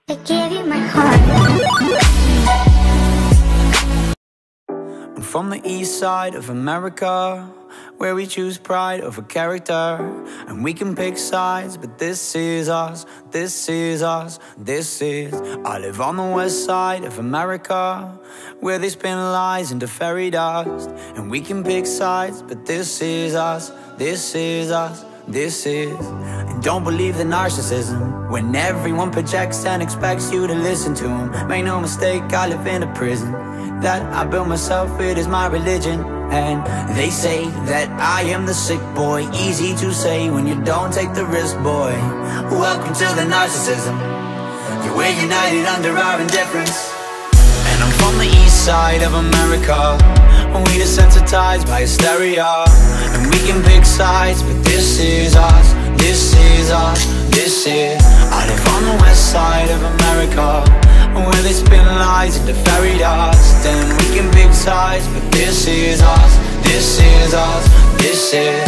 I gave you my heart. I'm from the east side of America, where we choose pride over character. And we can pick sides, but this is us, this is us, this is. I live on the west side of America, where they spin lies into fairy dust. And we can pick sides, but this is us, this is us, this is. And don't believe the narcissism, when everyone projects and expects you to listen to them. Make no mistake, I live in a prison that I built myself, it is my religion. And they say that I am the sick boy, easy to say when you don't take the risk, boy. Welcome to the narcissism, yeah, we're united under our indifference. And I'm from the east side of America, we desensitized by hysteria. And we can pick sides, but this is us, this is us, this is. I live on the west side of America, where they spin lies into fairy dust. And we can pick sides, but this is us, this is us, this is.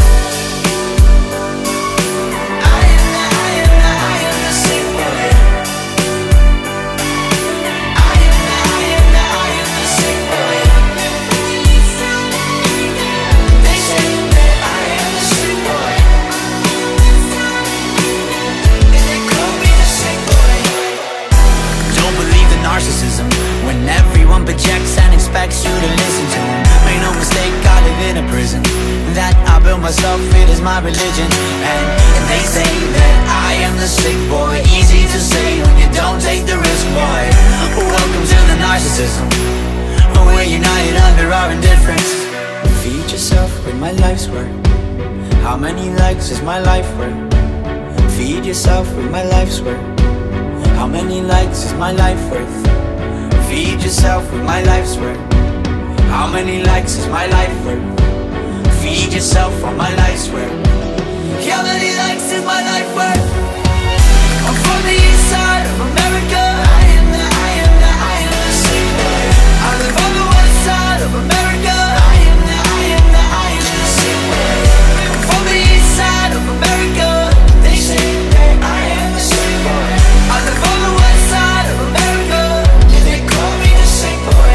Narcissism, when everyone projects and expects you to listen to them. Make no mistake, I live in a prison that I built myself, it is my religion. And they say that I am the sick boy, easy to say when you don't take the risk, boy. Welcome to the narcissism, we're united under our indifference. Feed yourself with my life's work. How many likes is my life worth? Feed yourself with my life's work. How many likes is my life worth? Feed yourself with my life's worth. How many likes is my life worth? Feed yourself on my life's worth. How many likes is my life worth? I'm from the east side of America. I am the sick boy. I live on the west side of America. I am the sick boy. I'm from the east side of America. They say that I am the sick boy. I live on the west side of America, and they call me the sick boy.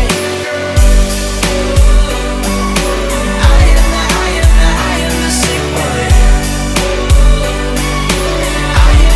I am the sick boy. I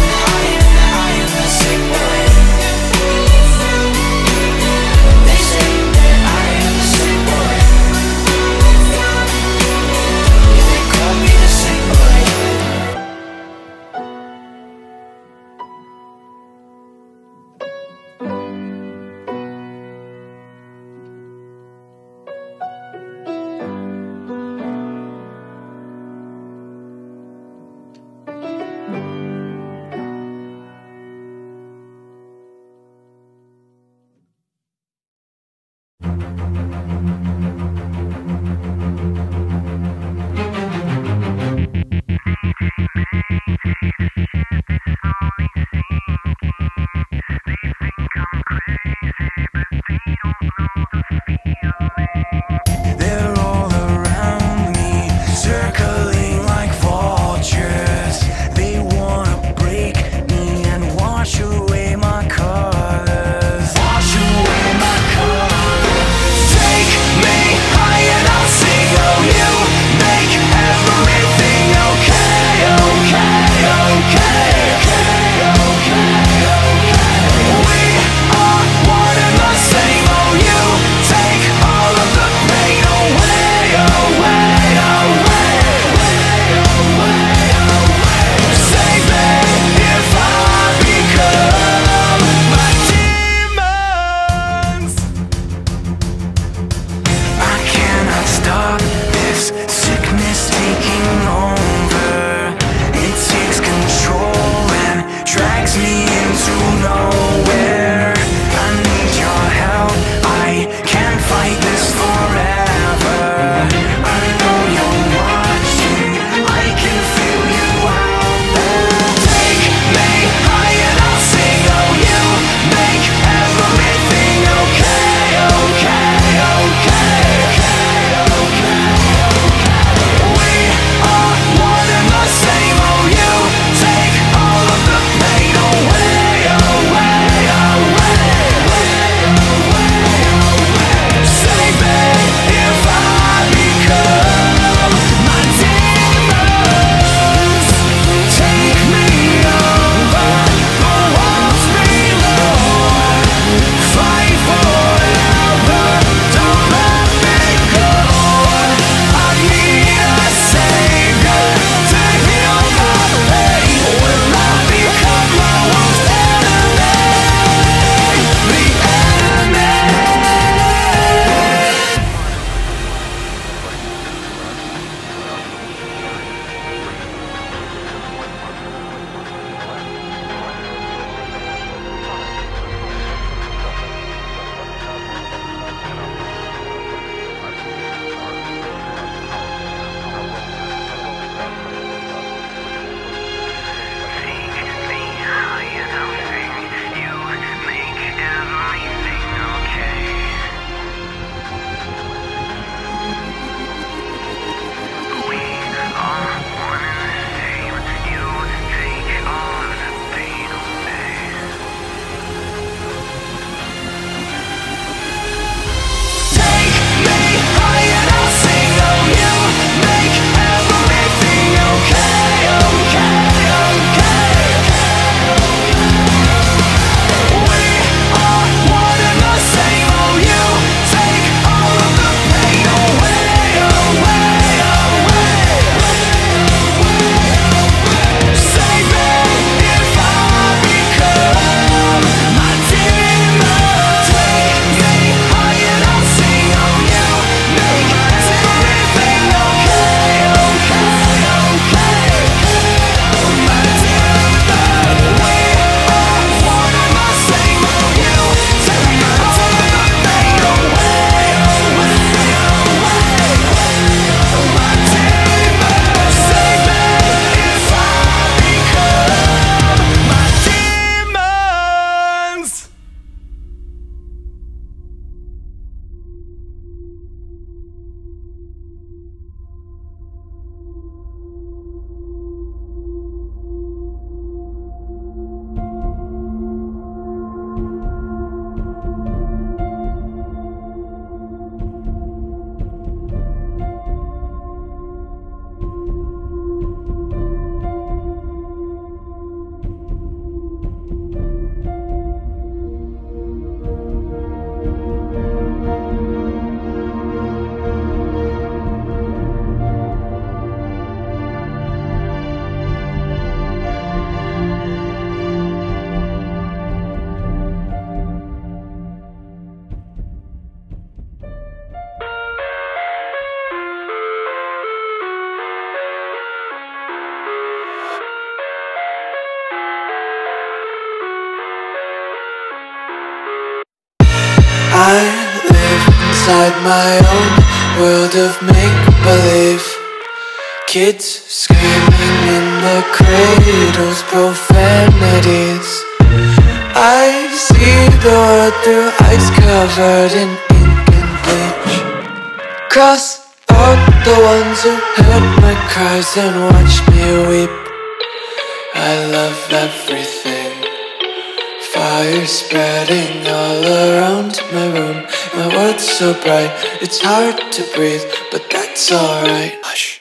I live inside my own world of make-believe. Kids screaming in the cradles, profanities. I see the world through eyes covered in ink and bleach. Cross out the ones who heard my cries and watched me weep. I love everything. Fire spreading all around my room. My world's so bright, it's hard to breathe, but that's alright. Hush.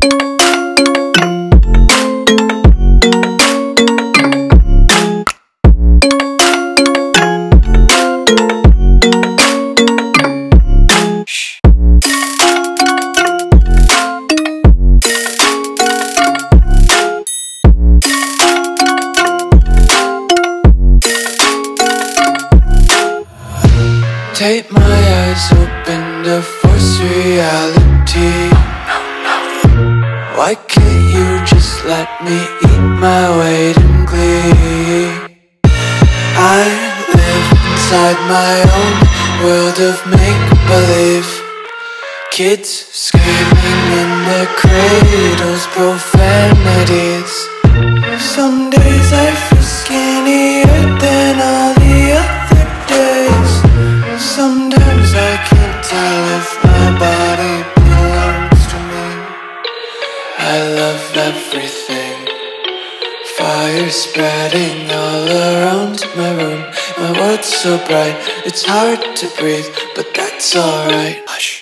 Take my eyes open to force reality. Why can't you just let me eat my weight in glee? I live inside my own world of make-believe. Kids screaming in the cradles, profanities. Some days I feel skinnier than all the other days. Sometimes I can't tell if my body belongs to me. I love everything. Fire spreading all around my room. My world's so bright, it's hard to breathe, but that's alright. Hush.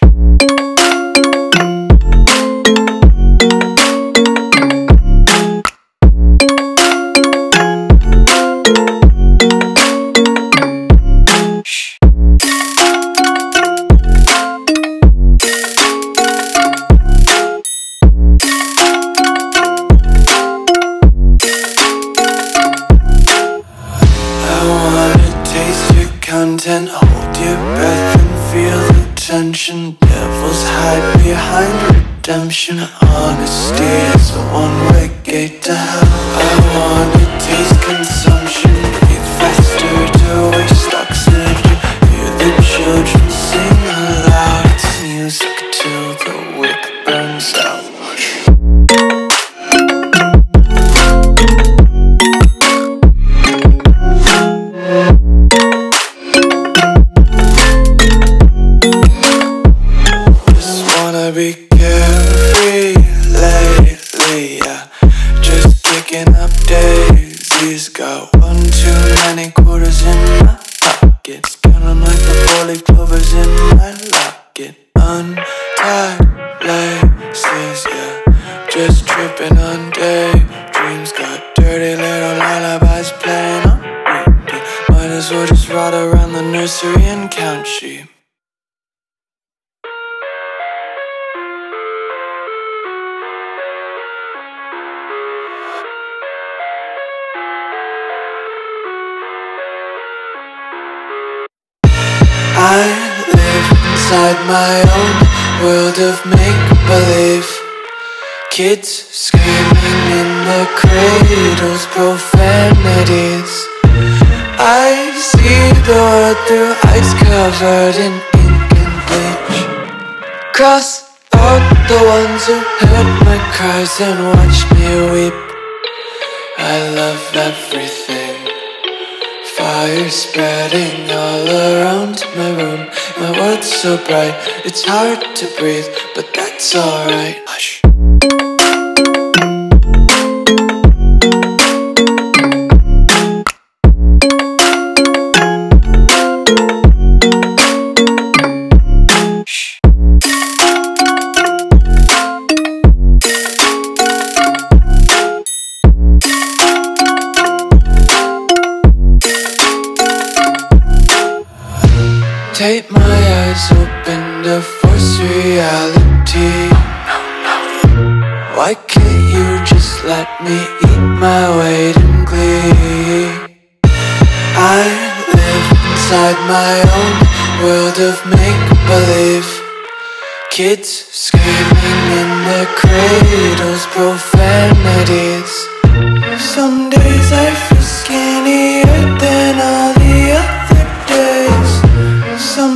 Content, hold your breath and feel the tension. Devils hide behind redemption. Honesty is a one-way gate to hell. I wanna taste consumption. Breathe faster to waste oxygen. Hear the children sing aloud. It's music till the wick burns out. Be carefree lately, yeah. Just kicking up daisies. Got one too many quarters in my pockets. Count 'em like the 4-leaf clovers in my locket. Untied laces, yeah. Just tripping on daydreams. Got dirty little lullabies playing on repeat. Might as well just ride around the nursery and count sheep. I live inside my own world of make-believe. Kids screaming in the cradles, profanities. I see the world through eyes covered in ink and bleach. Cross out the ones who heard my cries and watched me weep. I love everything. Fire spreading all around my room. My world's so bright, it's hard to breathe, but that's alright. Hush. Take my eyes open to force reality. Why can't you just let me eat my weight in glee? I live inside my own world of make-believe. Kids screaming in the cradles, profanities. Some days I feel skinnier than all the other days. Some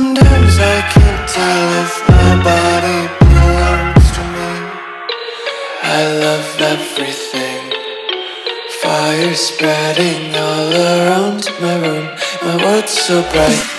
spreading all around my room. My world's so bright.